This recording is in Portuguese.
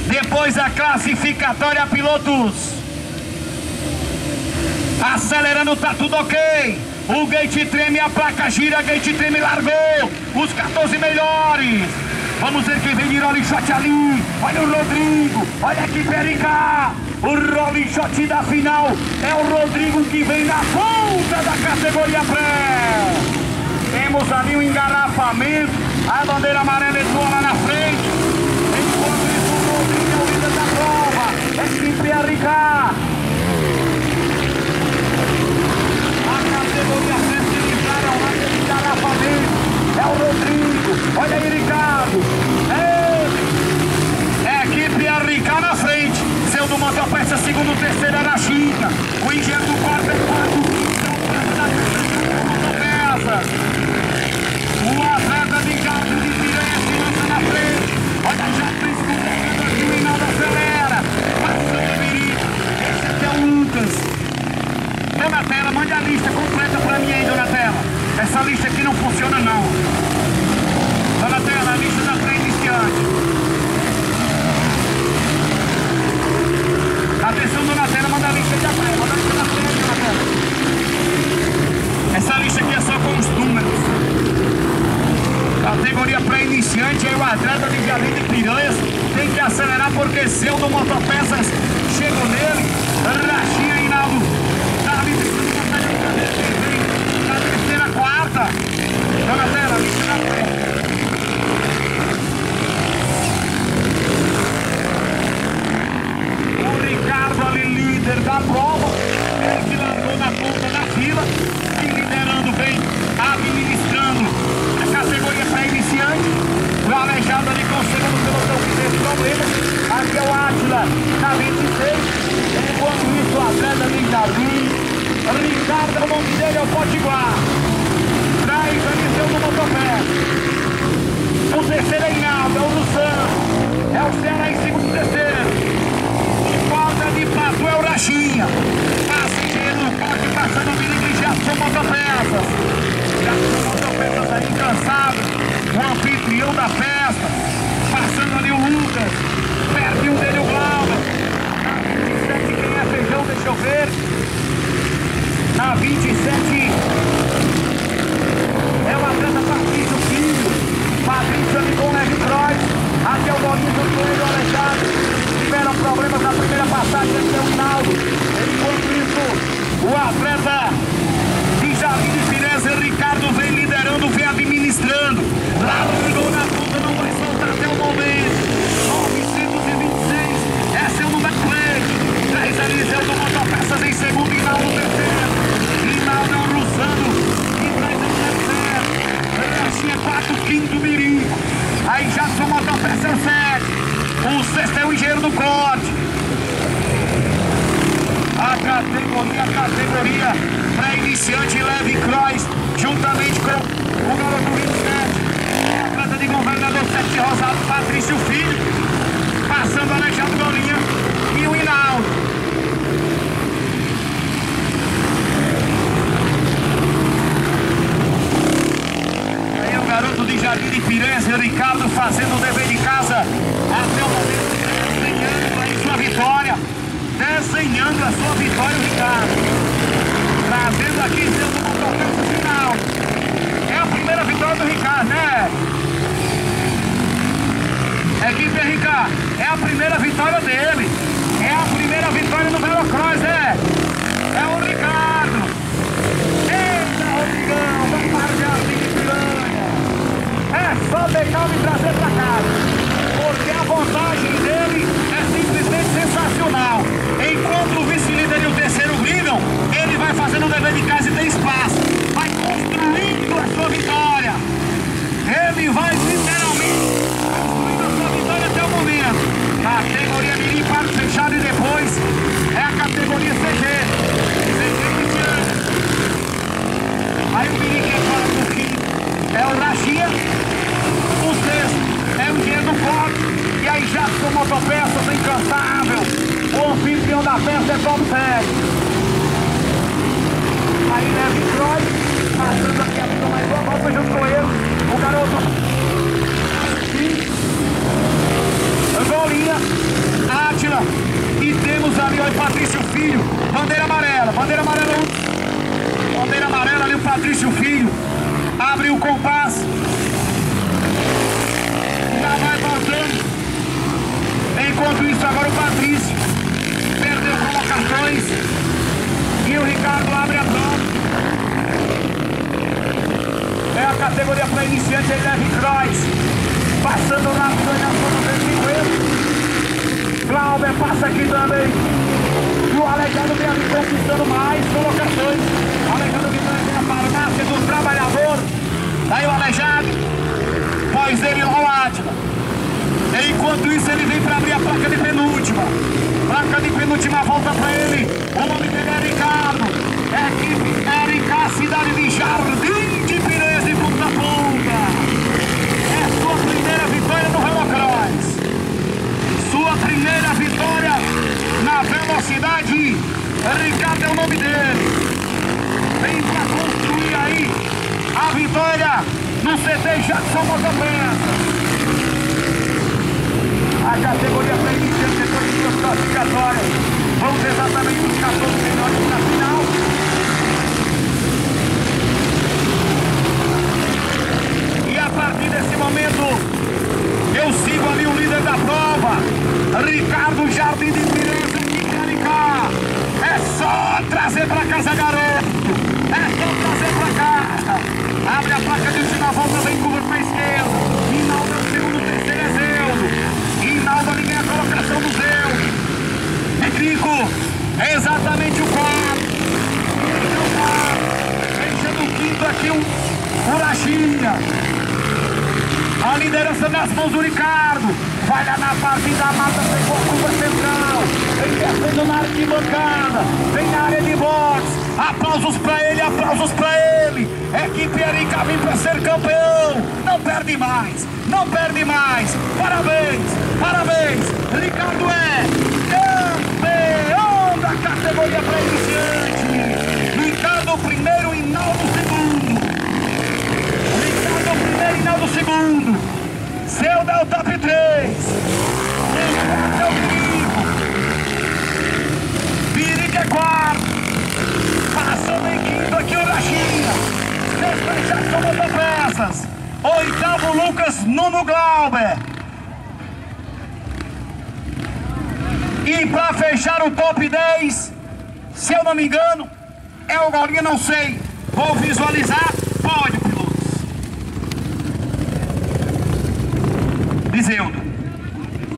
Depois a classificatória pilotos. Acelerando, tá tudo ok. O gate treme, a placa gira, a gate treme, largou. Os 14 melhores. Vamos ver quem vem de rolling shot ali. Olha o Rodrigo, olha aqui Pericá. O rolling shot da final é o Rodrigo que vem na ponta da categoria pré. Temos ali um engarrafamento. A bandeira amarela entrou lá na frente. Enquanto isso o Rodrigo é o líder da prova. É sempre a Ricá. A categoria pré se livraram lá de engarrafamento. É o Rodrigo. Olha aí, Ricardo. É a equipe Arricá na frente. Seu do motopeça, segundo, terceiro era a China. O engenheiro do quarto é quarto. O atleta de carro de Piranha se lança na frente. Olha já escorregando aqui, o Hinaldo acelera. Passando o Miri. Esse aqui é o Lucas. Donatella, mande a lista completa pra mim aí, Donatella. Essa lista aqui não funciona não. Donatella, a lista da pré-iniciante. Atenção, Donatella, manda a lista da pré. Manda a lista da pré, Donatella. Essa lista aqui é só com os números. Categoria pré-iniciante, aí o atleta de Jardim de Piranhas tem que acelerar porque seu do motopeças chegou nele. Rachinha, Hinaldo. Tá ali, na terceira, quarta. Donatella, lista da pré. O Ricardo ali, líder da prova. Ele que largou na ponta da fila. E liderando bem, administrando a categoria pré-iniciante. O Aleijado ali com o segundo pelotão que teve problemas. Aqui é o Átila na 26. Enquanto isso, o atleta de Jardim. Ricardo, o nome dele é o Potiguar. Traz a missão do motopé. O terceiro é Hinaldo, é o Luciano. É o Sena em segundo e terceiro. De falta de passo é o Rachinha. Passa engenheiro no corte, passando o milímetro e já são motopeças. Já são motopeças ali cansados. O anfitrião da festa. Passando ali o Lucas. Pertinho dele o Glauber. Na 27 quem é Feijão, deixa eu ver. Na 27 é o atleta Patrício Filho. Patrício ali com o Levi Croix. Aqui é o Bolinho do Coelho Alexandre. Tiveram problemas na primeira passagem, aqui é o Hinaldo. Enquanto isso, o atleta de Jardim de Piranhas, Ricardo, vem liderando, vem administrando. Largou na ponta, não vai soltar até o momento. 926, esse é o número 3. 3 ali, é o do motopeças em segundo, Hinaldo terceiro. Hinaldo é o Luciano, e 3 é o terceiro. Rachinha 4, quinto Mirim. Aí já são motopeças 7. O sexto é o engenheiro do corte. A categoria pré-iniciante Levi Croix, juntamente com o garoto 27, o atleta de governador 7 Rosado, Patrício Filho, passando Alexandre Golinha e o Hinaldo. Aí o garoto de Jardim de Piranhas, o Ricardo, fazendo o dever de casa até o momento, desenhando aí sua vitória. Desenhando a sua vitória, o Ricardo. Trazendo aqui seu motopeça final. É a primeira vitória do Ricardo, né? Equipe RK, é a primeira vitória dele. É a primeira vitória no Velocross, é o Ricardo. Eita, Rodrigão, vamos para o Jardim de Piranha. É só pegar e trazer pra casa. Porque a vantagem dele é simplesmente sensacional. Enquanto o vice-líder e o terceiro brigam, ele vai fazendo o dever de casa e tem espaço. Vai construindo a sua vitória. Ele vai literalmente construindo a sua vitória até o momento. Categoria Mirim, parque fechado e depois é a categoria CG. CG iniciante. Aí o Mirim que é fora do quinto é o Rachinha. O sexto é o engenheiro do corte. E aí já são motopeças incansável. O anfitrião da festa é Tom Pérez. Aí Levi Croix, passando aqui a vida mais uma volta junto com ele. O garoto Golinha Foi Patrício Filho, bandeira amarela, bandeira amarela ali o Patrício Filho, abre o compasso, já vai voltando. Enquanto isso agora o Patrício perdeu colocações e o Ricardo abre a prova. É a categoria para iniciante, ele leva Cross, passando na zona 250. Glauber passa aqui também. E o Alejandro vem ali conquistando mais colocações. Alejandro vem na farmácia do trabalhador. Aí o Alejandro, pois ele lá o Átila. Enquanto isso ele vem para abrir a placa de penúltima. Placa de penúltima volta para ele. O nome dele é Ricardo. Equipe RK Cidade de Jardim de Pires de ponta a ponta. É sua primeira vitória no Velocross. Sua primeira vitória na velocidade. Ricardo é o nome dele. Vem para construir aí a vitória no CT Jackson Motopé. A categoria para iniciante depois de duas classificatórias. Vamos exatamente os 14 melhores na final. E a partir desse momento, eu sigo ali o líder da prova, Ricardo Jardim de Pires, equipe RK. É só trazer para casa, garoto. É só trazer para casa. Abre a placa de última volta, vem curva para a esquerda. Rinaldo é o segundo, terceiro é Zeudo. Rinaldo ali vem a colocação do Zeudo. Trico é exatamente o quarto. Fechando o quinto aqui o Urachinha. A liderança nas mãos do Ricardo. Vai lá na parte da mata, pegou a curva central. Vem descendo na arquibancada. Vem na área de boxe. Aplausos pra ele, aplausos pra ele. Equipe RK vem pra ser campeão. Não perde mais, não perde mais. Parabéns, parabéns. Ricardo é campeão da categoria pra iniciante. Ricardo primeiro e Naldo segundo. Ricardo primeiro e Naldo segundo. Zeudo é o top 3. Ricardo é o Pirico. Pirico é quarto. Passando em quinto aqui o Rachinha. Sexto Jackson Motopeças. Oitavo Lucas Nuno Glauber. E para fechar o top 10, se eu não me engano, é o Gaulinha, não sei. Vou visualizar. Pode, pilotos. Zeudo.